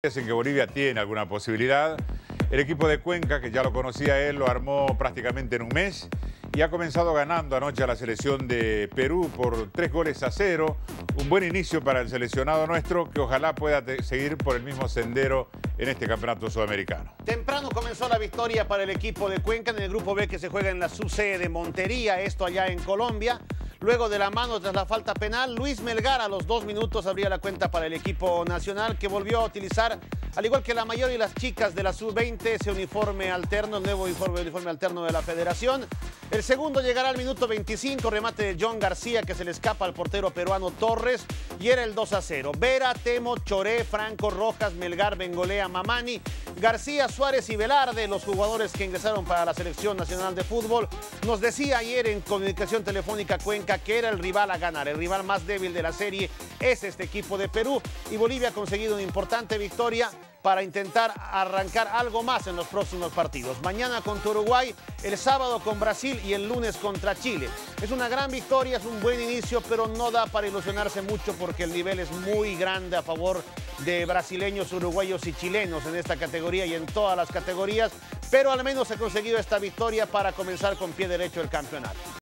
En que Bolivia tiene alguna posibilidad. El equipo de Cuenca, que ya lo conocía él, lo armó prácticamente en un mes y ha comenzado ganando anoche a la selección de Perú por 3-0. Un buen inicio para el seleccionado nuestro, que ojalá pueda seguir por el mismo sendero en este campeonato sudamericano. Temprano comenzó la victoria para el equipo de Cuenca en el grupo B, que se juega en la subsede de Montería, esto allá en Colombia. Luego de la mano tras la falta penal, Luis Melgar a los 2 minutos abría la cuenta para el equipo nacional, que volvió a utilizar, al igual que la mayoría de las chicas de la sub-20, ese uniforme alterno, el nuevo uniforme alterno de la federación. El segundo llegará al minuto 25, remate de John García, que se le escapa al portero peruano Torres, y era el 2-0. Vera, Temo, Choré, Franco, Rojas, Melgar, Bengolea, Mamani, García, Suárez y Velarde, los jugadores que ingresaron para la selección nacional de fútbol. Nos decía ayer en comunicación telefónica Cuenca que era el rival a ganar, el rival más débil de la serie es este equipo de Perú, y Bolivia ha conseguido una importante victoria para intentar arrancar algo más en los próximos partidos. Mañana contra Uruguay, el sábado con Brasil y el lunes contra Chile. Es una gran victoria, es un buen inicio, pero no da para ilusionarse mucho porque el nivel es muy grande a favor de brasileños, uruguayos y chilenos en esta categoría y en todas las categorías, pero al menos ha conseguido esta victoria para comenzar con pie derecho el campeonato.